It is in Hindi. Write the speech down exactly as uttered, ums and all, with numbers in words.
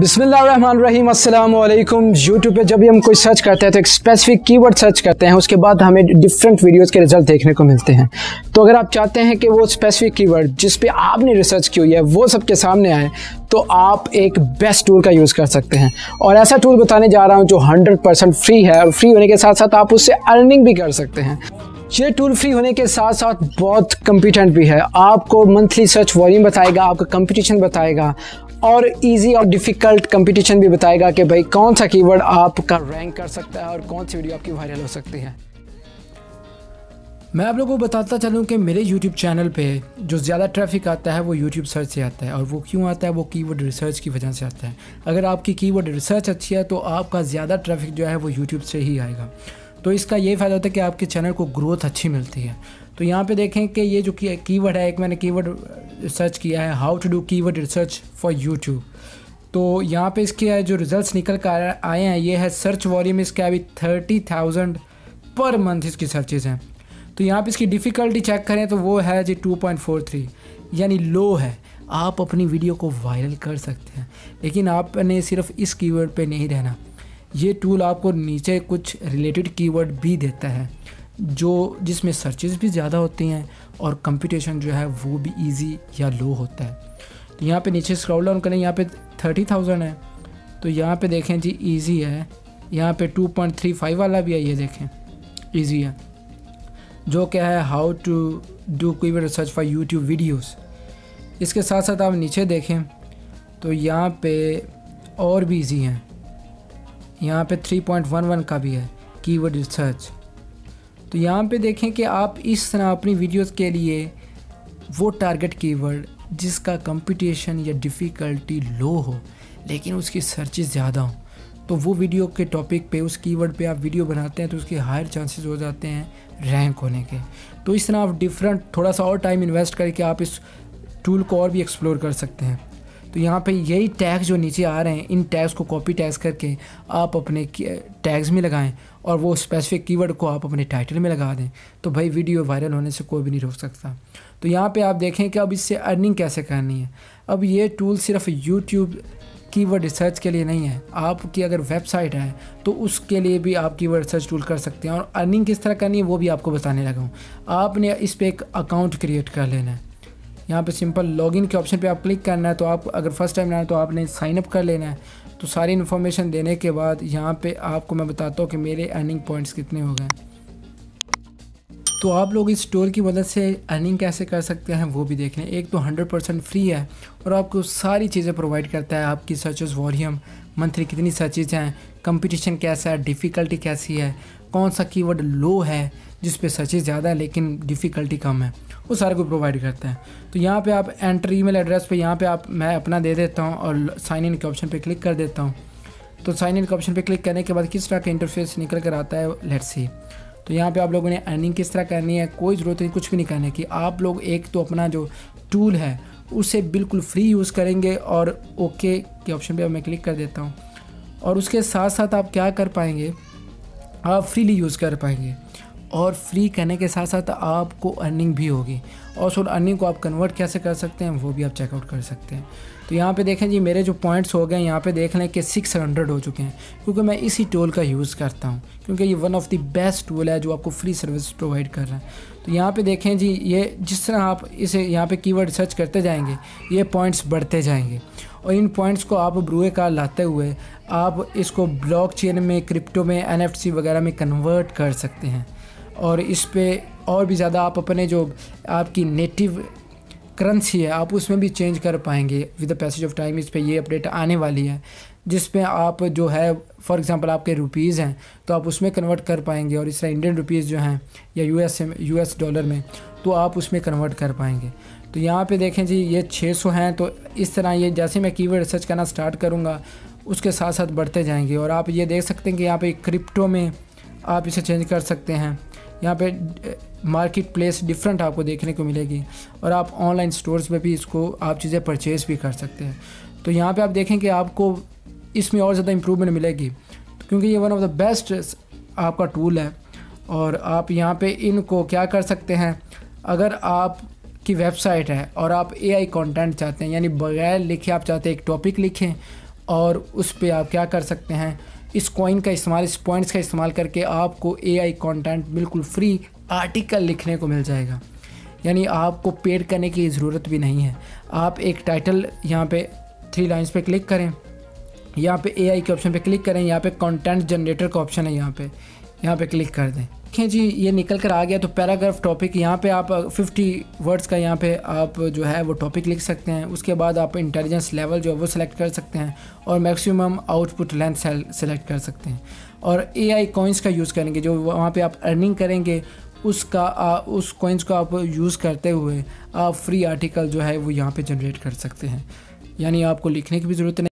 बिस्मिल्लाहिर्रहमानिर्रहीम अस्सलाम वालेकुम। यूट्यूब पे जब भी हम कोई सर्च करते हैं तो एक स्पेसिफिक कीवर्ड सर्च करते हैं, उसके बाद हमें डिफरेंट वीडियोस के रिजल्ट देखने को मिलते हैं। तो अगर आप चाहते हैं कि वो स्पेसिफिक कीवर्ड जिस पे आपने रिसर्च की हुई है वो सबके सामने आए, तो आप एक बेस्ट टूल का यूज़ कर सकते हैं। और ऐसा टूल बताने जा रहा हूँ जो हंड्रेड परसेंट फ्री है, और फ्री होने के साथ साथ आप उससे अर्निंग भी कर सकते हैं। ये टूल फ्री होने के साथ साथ बहुत कॉम्पिटेंट भी है। आपको मंथली सर्च वॉल्यूम बताएगा, आपका कंपटीशन बताएगा, और इजी और डिफ़िकल्ट कंपटीशन भी बताएगा कि भाई कौन सा कीवर्ड आपका रैंक कर सकता है और कौन सी वीडियो आपकी वायरल हो सकती है। मैं आप लोगों को बताता चलूँ कि मेरे यूट्यूब चैनल पे जो ज़्यादा ट्रैफिक आता है वो यूट्यूब सर्च से आता है, और वो क्यों आता है, वो कीवर्ड रिसर्च की वजह से आता है। अगर आपकी कीवर्ड रिसर्च अच्छी है तो आपका ज़्यादा ट्रैफिक जो है वो यूट्यूब से ही आएगा। तो इसका ये फ़ायदा होता है कि आपके चैनल को ग्रोथ अच्छी मिलती है। तो यहाँ पे देखें कि ये जो कीवर्ड है, एक मैंने कीवर्ड सर्च किया है, how to do keyword research for YouTube. तो यहाँ पे इसके जो रिजल्ट्स निकल कर आए हैं, ये है सर्च वॉल्यूम इसका अभी थर्टी थाउजेंड पर मंथ इसकी सर्चेज़ हैं। तो यहाँ पे इसकी डिफ़िकल्टी चेक करें तो वो है जी टू पॉइंट फोर थ्री, यानी लो है। आप अपनी वीडियो को वायरल कर सकते हैं, लेकिन आपने सिर्फ इस कीवर्ड पे नहीं रहना। ये टूल आपको नीचे कुछ रिलेटेड कीवर्ड भी देता है जो जिसमें सर्चेस भी ज़्यादा होती हैं और कंपटीशन जो है वो भी इजी या लो होता है। तो यहाँ पे नीचे स्क्रॉल डाउन करें, यहाँ पे थर्टी थाउजेंड है, तो यहाँ पे देखें जी इजी है। यहाँ पे टू पॉइंट थ्री फाइव वाला भी है, ये देखें इजी है, जो क्या है how to do keyword research for YouTube videos. इसके साथ साथ आप नीचे देखें तो यहाँ पे और भी इजी हैं। यहाँ पे थ्री पॉइंट वन वन का भी है कीवर्ड रिसर्च। तो यहाँ पे देखें कि आप इस तरह अपनी वीडियोस के लिए वो टारगेट कीवर्ड जिसका कंपटीशन या डिफ़िकल्टी लो हो लेकिन उसकी सर्चेस ज़्यादा हो, तो वो वीडियो के टॉपिक पे उस कीवर्ड पे आप वीडियो बनाते हैं तो उसके हायर चांसेस हो जाते हैं रैंक होने के। तो इस तरह आप डिफरेंट थोड़ा सा और टाइम इन्वेस्ट करके आप इस टूल को और भी एक्सप्लोर कर सकते हैं। तो यहाँ पे यही टैग्स जो नीचे आ रहे हैं, इन टैग्स को कॉपी टैग्स करके आप अपने टैग्स में लगाएं और वो स्पेसिफिक कीवर्ड को आप अपने टाइटल में लगा दें, तो भाई वीडियो वायरल होने से कोई भी नहीं रोक सकता। तो यहाँ पे आप देखें कि अब इससे अर्निंग कैसे करनी है। अब ये टूल सिर्फ यूट्यूब कीवर्ड रिसर्च के लिए नहीं है, आपकी अगर वेबसाइट है तो उसके लिए भी आप कीवर्ड रिसर्च टूल कर सकते हैं। और अर्निंग किस तरह करनी है वो भी आपको बताने लगा हूँ। आपने इस पर एक अकाउंट क्रिएट कर लेना है। यहाँ पे सिंपल लॉगिन के ऑप्शन पे आप क्लिक करना है। तो आप अगर फर्स्ट टाइम आए तो आपने साइन अप कर लेना है। तो सारी इन्फॉर्मेशन देने के बाद यहाँ पे आपको मैं बताता हूँ कि मेरे अर्निंग पॉइंट्स कितने हो गए। तो आप लोग इस टूल की मदद से अर्निंग कैसे कर सकते हैं वो भी देख लें। एक तो हंड्रेड परसेंट फ्री है और आपको सारी चीज़ें प्रोवाइड करता है। आपकी सर्चेस वॉल्यूम, मंथली कितनी सर्चेज हैं, कंपटीशन कैसा है, डिफ़िकल्टी कैसी है, कौन सा कीवर्ड लो है जिस पे सर्चेज ज़्यादा है लेकिन डिफ़िकल्टी कम है, वो सारे को प्रोवाइड करता है। तो यहाँ पे आप एंटर ईमेल एड्रेस पे यहाँ पे आप मैं अपना दे देता हूँ और साइन इन के ऑप्शन पे क्लिक कर देता हूँ। तो साइन इन के ऑप्शन पे क्लिक करने के बाद किस तरह का इंटरफेस निकल कर आता है लेट्स सी। तो यहाँ पे आप लोगों ने अर्निंग किस तरह करनी है, कोई ज़रूरत नहीं कुछ भी नहीं करने की। आप लोग एक तो अपना जो टूल है उसे बिल्कुल फ्री यूज़ करेंगे और ओके के ऑप्शन पे मैं क्लिक कर देता हूँ। और उसके साथ साथ आप क्या कर पाएंगे, आप फ्रीली यूज़ कर पाएंगे, और फ्री करने के साथ साथ आपको अर्निंग भी होगी। और उस अर्निंग को आप कन्वर्ट कैसे कर सकते हैं वो भी आप चेकआउट कर सकते हैं। तो यहाँ पे देखें जी मेरे जो पॉइंट्स हो गए, यहाँ पे देख लें कि सिक्स हंड्रेड हो चुके हैं, क्योंकि मैं इसी टूल का यूज़ करता हूँ, क्योंकि ये one of the best tool है जो आपको फ्री सर्विस प्रोवाइड कर रहा है। तो यहाँ पे देखें जी, ये जिस तरह आप इसे यहाँ पे कीवर्ड सर्च करते जाएंगे ये पॉइंट्स बढ़ते जाएंगे, और इन पॉइंट्स को आप ब्रूए कार लाते हुए आप इसको ब्लॉकचेन में, क्रिप्टो में, एन एफ टी वगैरह में कन्वर्ट कर सकते हैं। और इस पे और भी ज़्यादा आप अपने जो आपकी नेटिव करेंसी है आप उसमें भी चेंज कर पाएंगे with the passage of time. इस पे ये अपडेट आने वाली है जिसमें आप जो है फॉर एग्जांपल आपके रुपीज़ हैं तो आप उसमें कन्वर्ट कर पाएंगे, और इस तरह इंडियन रुपीज़ जो हैं या यूएस यूएस डॉलर में तो आप उसमें कन्वर्ट कर पाएंगे। तो यहाँ पे देखें जी ये छः सौ हैं। तो इस तरह ये जैसे मैं कीवर्ड रिसर्च करना स्टार्ट करूँगा उसके साथ साथ बढ़ते जाएंगे। और आप ये देख सकते हैं कि यहाँ पे क्रिप्टो में आप इसे चेंज कर सकते हैं। यहाँ पे मार्केट प्लेस डिफरेंट आपको देखने को मिलेगी, और आप ऑनलाइन स्टोर्स में भी इसको आप चीज़ें परचेज़ भी कर सकते हैं। तो यहाँ पे आप देखें कि आपको इसमें और ज़्यादा इम्प्रूवमेंट मिलेगी, क्योंकि ये वन ऑफ द बेस्ट आपका टूल है। और आप यहाँ पे इनको क्या कर सकते हैं, अगर आप की वेबसाइट है और आप एआई कंटेंट चाहते हैं, यानी बगैर लिखे आप चाहते हैं एक टॉपिक लिखें और उस पे आप क्या कर सकते हैं, इस कॉइन का इस्तेमाल, इस पॉइंट्स का इस्तेमाल करके आपको एआई कंटेंट बिल्कुल फ्री आर्टिकल लिखने को मिल जाएगा। यानी आपको पेड करने की ज़रूरत भी नहीं है। आप एक टाइटल यहाँ पे थ्री लाइंस पे क्लिक करें, यहाँ पे एआई के ऑप्शन पे क्लिक करें, यहाँ पे कंटेंट जनरेटर का ऑप्शन है, यहाँ पे यहाँ पे क्लिक कर दें। देखें जी ये निकल कर आ गया। तो पैराग्राफ टॉपिक यहाँ पे आप फिफ्टी वर्ड्स का यहाँ पे आप जो है वो टॉपिक लिख सकते हैं। उसके बाद आप इंटेलिजेंस लेवल जो है वो सिलेक्ट कर सकते हैं और मैक्सिमम आउटपुट लेंथ सेलेक्ट कर सकते हैं। और एआई कॉइन्स का यूज़ करेंगे, जो वहाँ पे आप अर्निंग करेंगे उसका आ, उस कॉइन्स को आप यूज़ करते हुए आप फ्री आर्टिकल जो है वो यहाँ पे जनरेट कर सकते हैं। यानी आपको लिखने की भी ज़रूरत नहीं।